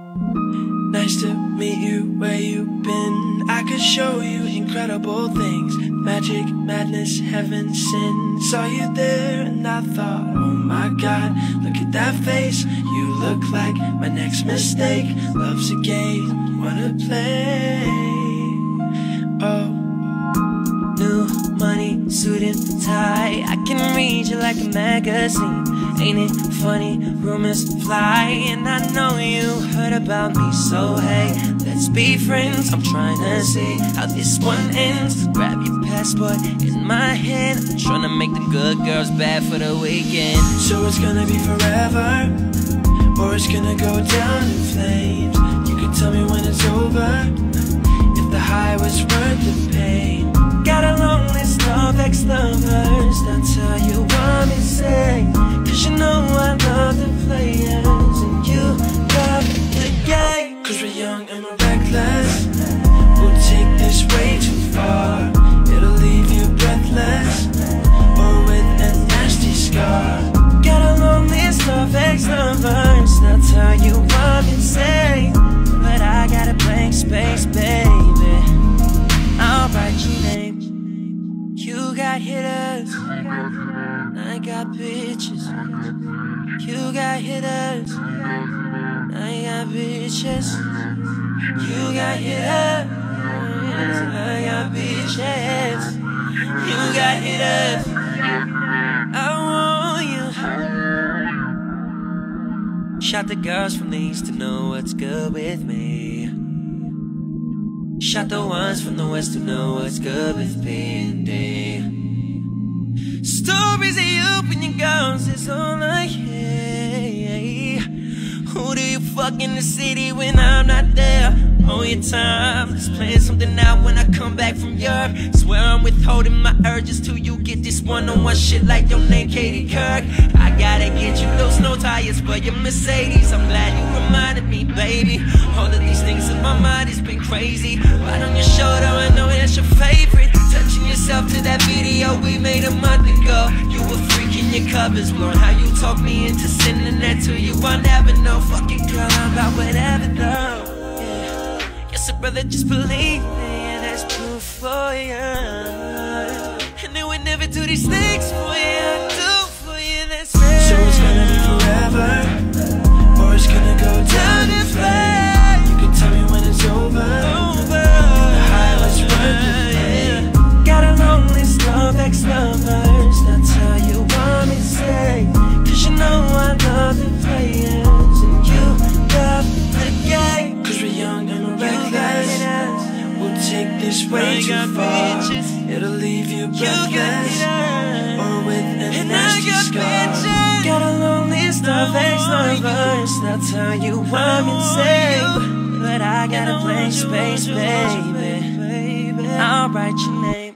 Nice to meet you, where you been? I could show you incredible things. Magic, madness, heaven, sin. Saw you there and I thought, oh my God, look at that face. You look like my next mistake. Love's a game, wanna play. Oh, new money, suit and tie. I can read you like a magazine. Ain't it funny, rumors fly. And I know you heard about me, so hey, let's be friends. I'm trying to see how this one ends. Grab your passport in my hand. I'm trying to make the good girls bad for the weekend. so it's gonna be forever, or it's gonna go down in flames. You can tell me when it's over, if the high was worth the pain. Got a long list of ex-lovers. That's how you want me to say, 'cause you know I love the players and you love the game. 'Cause we're young and we're reckless. We'll take this way too far. It'll leave you breathless, or with a nasty scar. Got a long list of ex-lovers. That's how you want me to say, but I got a blank space, baby. I'll write your name. You got hitters, I got bitches. You got hitters, I got bitches. You got hitters, I got bitches. You got hitters, I want you. Shot the girls from the east to know what's good with me. Shot the ones from the west to know what's good with P&D. Stories of you and your girls is all I hear. Who do you fuck in the city when I'm not there? On your time, let's plan something out when I come back from Europe. Swear I'm withholding my urges till you get this one-on-one shit like your name Katie Kirk. I gotta get you those no tires for your Mercedes. I'm glad you reminded me, baby. All of these things in my mind has been crazy. Right on your shoulder, I know that's your favorite. Touching yourself to that video we made a month ago. You were freaking your covers blown. How you talk me into sending that to you, I never know. Fuck it, girl, I'm about whatever though. So brother, just believe me, and that's proof for you. And they would never do these things for you, I do for you, that's real. So it's gonna be forever, or it's gonna go down in flames. You can tell me when it's over, the high was worth the pain. Got a long list of ex-lovers. That's how you want me to say, 'cause you know I love the players and you love the game. 'Cause we're young and we're reckless. We'll take this way too far. It'll leave you breathless, or with a nasty scar. Got a long list of ex-lovers. That's how you want me to say, but I got a blank space, baby. I'll write your name.